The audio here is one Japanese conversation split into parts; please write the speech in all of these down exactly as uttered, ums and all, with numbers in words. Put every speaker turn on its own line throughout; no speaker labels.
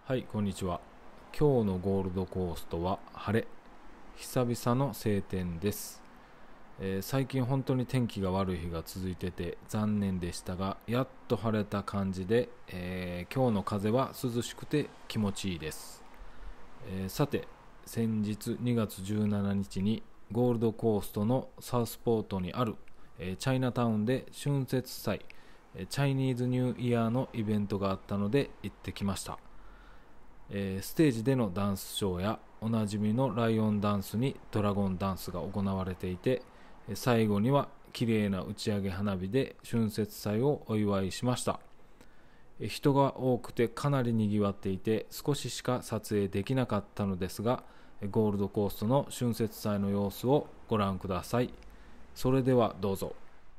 はい、こんにちは。今日のゴールドコーストは晴れ。久々の晴天です。えー最近本当に天気が悪い日が続いてて残念でしたが、やっと晴れた感じで、えー今日の風は涼しくて気持ちいいです。えーさて、先日にがつじゅうしちにちにゴールドコーストのサウスポートにある、えーチャイナタウンで春節祭、えーチャイニーズニューイヤーのイベントがあったので行ってきました。えーステージでのダンスショーやおなじみのライオンダンスにドラゴンダンスが行われていて、えー最後には綺麗な打ち上げ花火で春節祭をお祝いしました。えー人が多くてかなりにぎわっていて少ししか撮影できなかったのですが、えーゴールドコーストの春節祭の様子をご覧ください。それではどうぞ。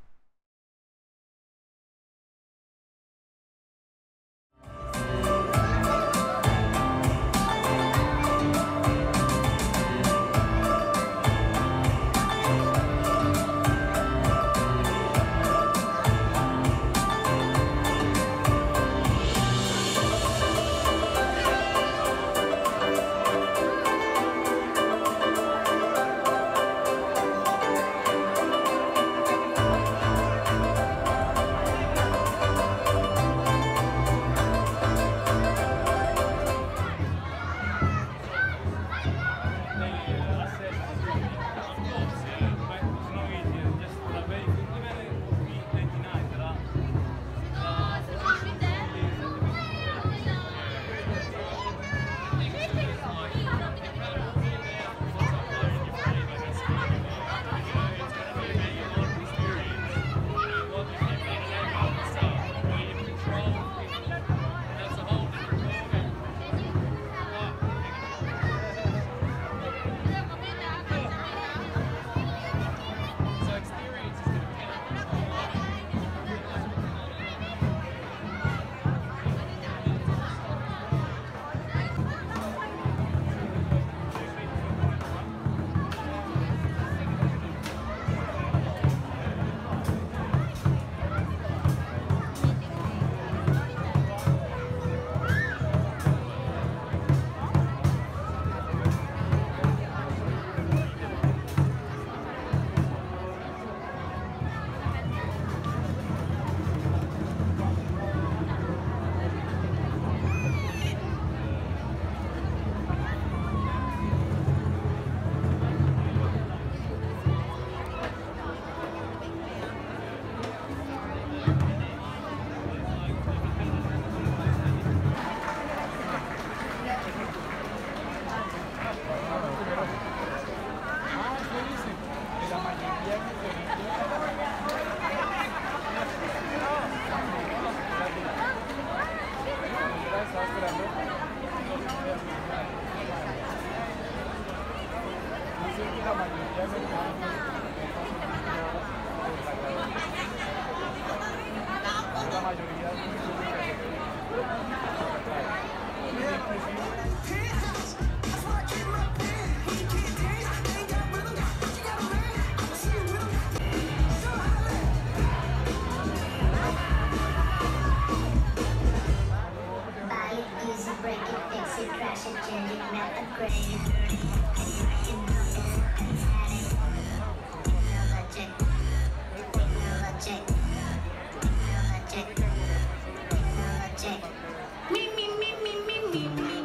Buy it, use it, break it, fix it, crash it, change it, melt, upgrade. Check, check, check, check. Me, me, me, me, me, me, me.